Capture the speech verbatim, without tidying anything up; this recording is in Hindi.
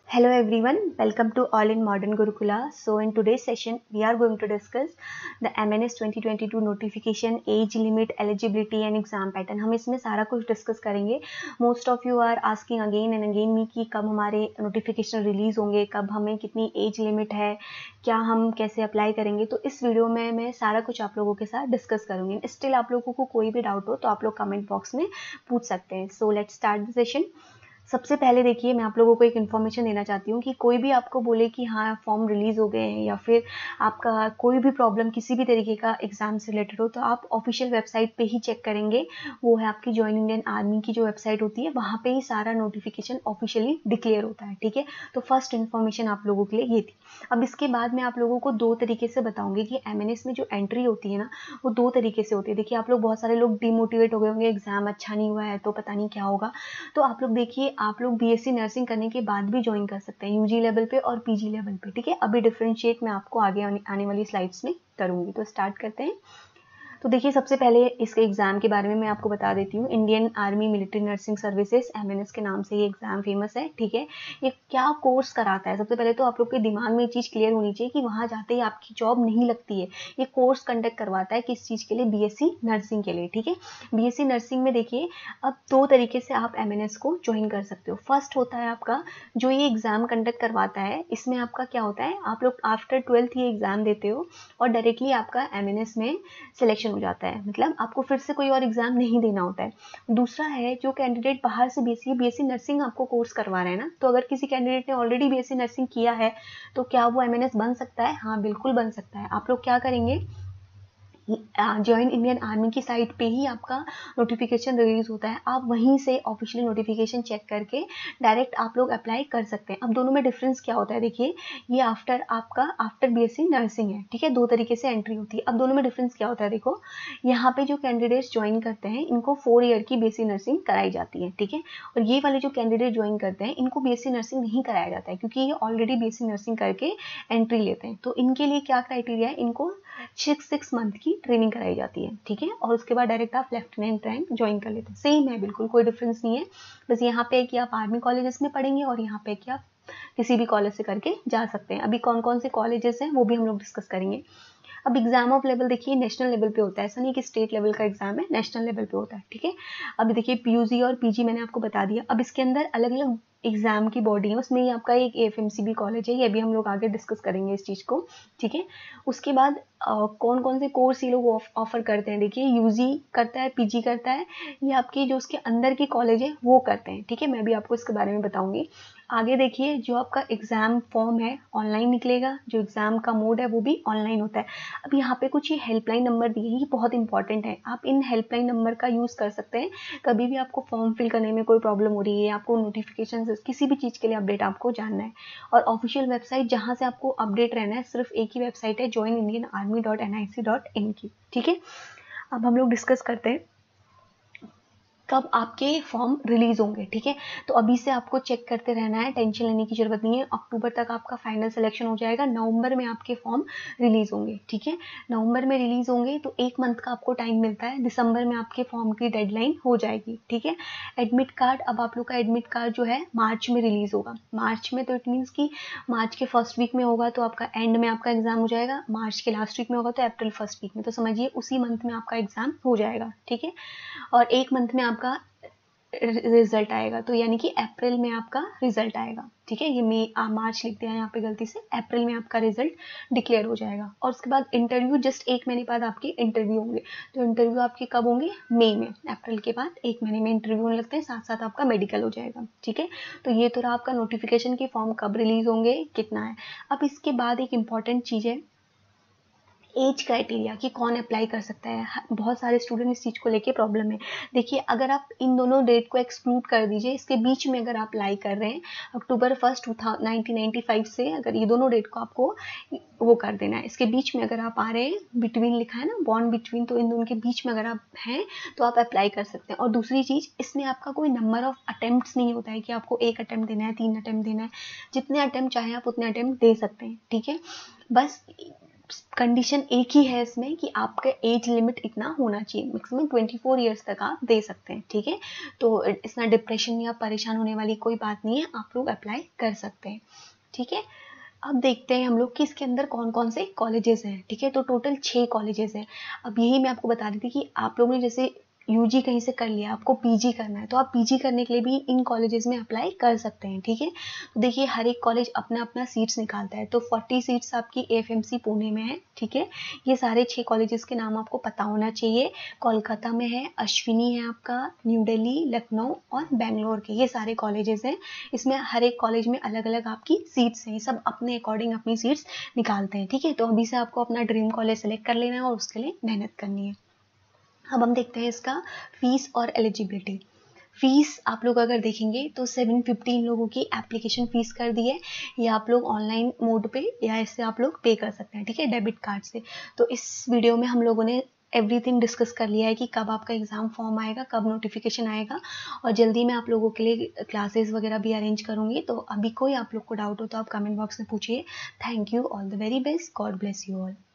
Hello everyone, welcome to All in Modern Gurukula. So in today's session, we are going to discuss the M N S twenty twenty-two notification, age limit, eligibility and exam pattern. हम इसमें सारा कुछ डिस्कस करेंगे. Most of you are asking again and again me कि कब हमारे नोटिफिकेशन रिलीज होंगे, कब हमें कितनी एज लिमिट है, क्या हम कैसे अप्लाई करेंगे. तो इस वीडियो में मैं सारा कुछ आप लोगों के साथ डिस्कस करूंगी. स्टिल आप लोगों को कोई भी डाउट हो तो आप लोग कमेंट बॉक्स में पूछ सकते हैं. So let's start the session. सबसे पहले देखिए, मैं आप लोगों को एक इन्फॉर्मेशन देना चाहती हूँ कि कोई भी आपको बोले कि हाँ फॉर्म रिलीज़ हो गए हैं या फिर आपका कोई भी प्रॉब्लम किसी भी तरीके का एग्ज़ाम से रिलेटेड हो, तो आप ऑफिशियल वेबसाइट पे ही चेक करेंगे. वो है आपकी जॉइन इंडियन आर्मी की जो वेबसाइट होती है, वहाँ पे ही सारा नोटिफिकेशन ऑफिशियली डिक्लेयर होता है. ठीक है, तो फर्स्ट इन्फॉर्मेशन आप लोगों के लिए ये थी. अब इसके बाद मैं आप लोगों को दो तरीके से बताऊँगी कि एम एन एस में जो एंट्री होती है ना, वो दो तरीके से होती है. देखिए, आप लोग बहुत सारे लोग डिमोटिवेट हो गए होंगे, एग्ज़ाम अच्छा नहीं हुआ है तो पता नहीं क्या होगा. तो आप लोग देखिए, आप लोग बीएससी नर्सिंग करने के बाद भी ज्वाइन कर सकते हैं यूजी लेवल पे और पीजी लेवल पे. ठीक है, अभी डिफरेंशिएट मैं आपको आगे आने, आने वाली स्लाइड्स में करूंगी. तो स्टार्ट करते हैं. तो देखिए, सबसे पहले इसके एग्ज़ाम के बारे में मैं आपको बता देती हूँ. Indian army military nursing services, MNS के नाम से ये एग्ज़ाम फेमस है. ठीक है, ये क्या कोर्स कराता है? सबसे पहले तो आप लोग के दिमाग में ये चीज़ क्लियर होनी चाहिए कि वहाँ जाते ही आपकी जॉब नहीं लगती है. ये कोर्स कंडक्ट करवाता है किस चीज़ के लिए? बीएससी नर्सिंग के लिए. ठीक है, बीएससी नर्सिंग में देखिए, अब दो तरीके से आप एमएनएस को ज्वाइन कर सकते हो. फर्स्ट होता है आपका जो ये एग्ज़ाम कंडक्ट करवाता है, इसमें आपका क्या होता है, आप लोग आफ्टर ट्वेल्थ ये एग्ज़ाम देते हो और डायरेक्टली आपका एमएनएस में सिलेक्शन हो जाता है. मतलब आपको फिर से कोई और एग्जाम नहीं देना होता है. दूसरा है, जो कैंडिडेट बाहर से बीएससी बीएससी नर्सिंग आपको कोर्स करवा रहे हैं ना, तो अगर किसी कैंडिडेट ने ऑलरेडी बीएससी नर्सिंग किया है तो क्या वो एमएनएस बन सकता है? हाँ, बिल्कुल बन सकता है. आप लोग क्या करेंगे, जॉइन इंडियन आर्मी की साइट पे ही आपका नोटिफिकेशन रिलीज होता है. आप वहीं से ऑफिशियल नोटिफिकेशन चेक करके डायरेक्ट आप लोग अप्लाई कर सकते हैं. अब दोनों में डिफरेंस क्या होता है, देखिए, ये आफ्टर आपका आफ्टर बीएससी नर्सिंग है. ठीक है, दो तरीके से एंट्री होती है. अब दोनों में डिफरेंस क्या होता है, देखो, यहाँ पे जो कैंडिडेट्स ज्वाइन करते हैं इनको फोर ईयर की बीएससी नर्सिंग कराई जाती है. ठीक है, और ये वाले जो कैंडिडेट ज्वाइन करते हैं इनको बीएससी नर्सिंग नहीं कराया जाता है, क्योंकि ये ऑलरेडी बीएससी नर्सिंग करके एंट्री लेते हैं. तो इनके लिए क्या क्राइटेरिया है, इनको सिक्स सिक्स मंथ की ट्रेनिंग कराई जाती है. ठीक है, और उसके बाद डायरेक्ट आप लेफ्टिनेंट रैंक ज्वाइन कर लेते हैं. सेम है, बिल्कुल कोई डिफरेंस नहीं है. बस यहाँ पे कि आप आर्मी कॉलेजेस में पढ़ेंगे और यहाँ पे कि आप किसी भी कॉलेज से करके जा सकते हैं. अभी कौन कौन से कॉलेजेस हैं वो भी हम लोग डिस्कस करेंगे. अब एग्जाम ऑफ लेवल देखिए, नेशनल लेवल पे होता है. ऐसा नहीं कि स्टेट लेवल का एग्जाम है, नेशनल लेवल पे होता है. ठीक है, अब देखिए, पीयूसी और पीजी मैंने आपको बता दिया. अब इसके अंदर अलग अलग एग्जाम की बॉडी है, उसमें ही आपका एक एएफएमसीबी कॉलेज है, ये भी हम लोग आगे डिस्कस करेंगे इस चीज़ को. ठीक है, उसके बाद कौन कौन से कोर्स ये लोग ऑफर करते हैं. देखिए, यूजी करता है, पीजी करता है, ये आपकी जो उसके अंदर की कॉलेज है वो करते हैं. ठीक है, मैं भी आपको इसके बारे में बताऊंगी आगे. देखिए, जो आपका एग्जाम फॉर्म है ऑनलाइन निकलेगा, जो एग्जाम का मोड है वो भी ऑनलाइन होता है. अब यहाँ पे कुछ ये हेल्पलाइन नंबर दिए हैं, ये बहुत इंपॉर्टेंट है. आप इन हेल्पलाइन नंबर का यूज़ कर सकते हैं. कभी भी आपको फॉर्म फिल करने में कोई प्रॉब्लम हो रही है, आपको नोटिफिकेशन किसी भी चीज़ के लिए अपडेट आपको जानना है, और ऑफिशियल वेबसाइट जहाँ से आपको अपडेट रहना है, सिर्फ एक ही वेबसाइट है, join Indian army dot N I C dot in की. ठीक है, अब हम लोग डिस्कस करते हैं कब आपके फॉर्म रिलीज होंगे. ठीक है, तो अभी से आपको चेक करते रहना है, टेंशन लेने की जरूरत नहीं है. अक्टूबर तक आपका फाइनल सिलेक्शन हो जाएगा, नवंबर में आपके फॉर्म रिलीज होंगे. ठीक है, नवंबर में रिलीज होंगे तो एक मंथ का आपको टाइम मिलता है. दिसंबर में आपके फॉर्म की डेडलाइन हो जाएगी. ठीक है, एडमिट कार्ड, अब आप लोग का एडमिट कार्ड जो है मार्च में रिलीज होगा. मार्च में तो इट मीन्स कि मार्च के फर्स्ट वीक में होगा तो आपका एंड में आपका एग्जाम हो जाएगा. मार्च के लास्ट वीक में होगा तो अप्रैल फर्स्ट वीक में, तो समझिए उसी मंथ में आपका एग्जाम हो जाएगा. ठीक है, और एक मंथ में आपका रिजल्ट आएगा, तो यानी कि अप्रैल में आपका रिजल्ट आएगा. ठीक है, ये मई मार्च लिख दिया यहाँ पे गलती से, अप्रैल में आपका रिजल्ट डिक्लेयर हो जाएगा. और उसके बाद इंटरव्यू जस्ट एक महीने बाद आपके इंटरव्यू होंगे. तो इंटरव्यू आपके कब होंगे? मई में. अप्रैल के बाद एक महीने में इंटरव्यू होने लगते हैं, साथ साथ आपका मेडिकल हो जाएगा. ठीक है, तो ये तो रहा आपका नोटिफिकेशन की फॉर्म कब रिलीज होंगे, कितना है. अब इसके बाद एक इंपॉर्टेंट चीज़ है, एज क्राइटेरिया, कि कौन अप्लाई कर सकता है. बहुत सारे स्टूडेंट इस चीज़ को लेके प्रॉब्लम है. देखिए, अगर आप इन दोनों डेट को एक्सक्लूड कर दीजिए, इसके बीच में अगर आप अप्लाई कर रहे हैं October first nineteen ninety five से, अगर ये दोनों डेट को आपको वो कर देना है, इसके बीच में अगर आप आ रहे हैं, बिटवीन लिखा है ना, बॉन्ड बिटवीन, तो इन दोनों के बीच में अगर आप हैं तो आप अप्लाई कर सकते हैं. और दूसरी चीज़, इसमें आपका कोई नंबर ऑफ अटेम्प्ट्स नहीं होता है कि आपको एक अटेम्प्ट देना है, तीन अटेम्प्ट देना है. जितने अटेम्प्ट चाहे आप उतने अटेम्प्ट दे सकते हैं. ठीक है, बस कंडीशन एक ही है इसमें कि आपका एज लिमिट इतना होना चाहिए, मैक्सिमम ट्वेंटी फोर ईयर्स तक आप दे सकते हैं, ठीक है। तो इसमें डिप्रेशन या परेशान होने वाली कोई बात नहीं है, आप लोग अप्लाई कर सकते हैं, ठीक है। अब देखते हैं हम लोग कि इसके अंदर कौन कौन से कॉलेजेस हैं, ठीक है। तो टोटल छः कॉलेजेस हैं। अब यही मैं आपको बता रही थी कि आप लोगों ने जैसे यूजी कहीं से कर लिया, आपको पीजी करना है, तो आप पीजी करने के लिए भी इन कॉलेजेस में अप्लाई कर सकते हैं, ठीक है। तो देखिए हर एक कॉलेज अपना अपना सीट्स निकालता है। तो फोर्टी सीट्स आपकी एएफएमसी पुणे में है, ठीक है। ये सारे छः कॉलेजेस के नाम आपको पता होना चाहिए। कोलकाता में है, अश्विनी है आपका, न्यू दिल्ली, लखनऊ और बेंगलोर के, ये सारे कॉलेजेस हैं। इसमें हर एक कॉलेज में अलग अलग आपकी सीट्स हैं, सब अपने अकॉर्डिंग अपनी सीट्स निकालते हैं, ठीक है। तो अभी से आपको अपना ड्रीम कॉलेज सेलेक्ट कर लेना है और उसके लिए मेहनत करनी है। अब हम देखते हैं इसका फीस और एलिजिबिलिटी। फीस आप लोग अगर देखेंगे तो सेवन फिफ्टी इन लोगों की एप्लीकेशन फीस कर दी है। ये आप लोग ऑनलाइन मोड पे या इससे आप लोग पे कर सकते हैं, ठीक है, डेबिट कार्ड से। तो इस वीडियो में हम लोगों ने एवरीथिंग डिस्कस कर लिया है कि कब आपका एग्ज़ाम फॉर्म आएगा, कब नोटिफिकेशन आएगा, और जल्दी मैं आप लोगों के लिए क्लासेस वगैरह भी अरेंज करूँगी। तो अभी कोई आप लोग को डाउट हो तो आप कमेंट बॉक्स में पूछिए। Thank you, all the very best, God bless you all.